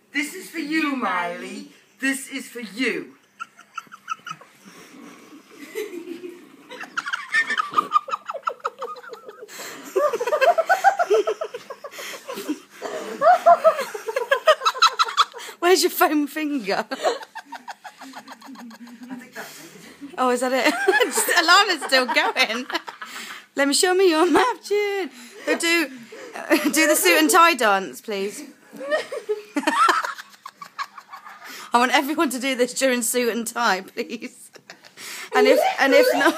This is for you, Miley. This is for you. Where's your foam finger? I think that's it. Oh, is that it? Alana's still going. Let me show me your map, June. Do the suit and tie dance, please. I want everyone to do this during suit and tie, please. And if not,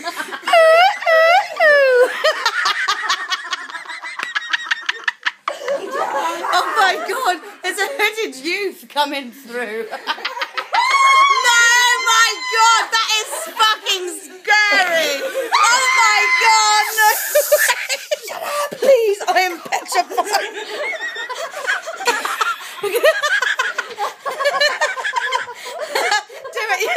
oh my God, there's a hooded youth coming through. No, my God, that is fucking scary. Oh my God, no. Shut up, please. I am petrified. Do it.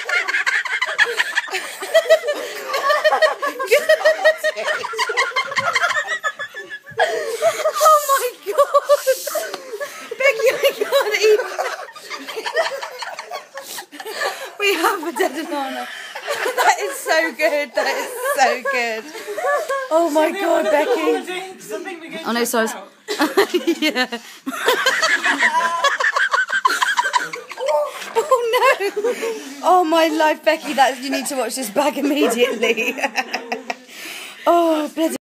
Oh my God. Becky, I can't even. We have a dead Alana. That is so good. That is so good. Oh my God, Becky. Oh no, sorry. Yeah. Oh no. Oh my life, Becky. You need to watch this back immediately. Oh, bloody.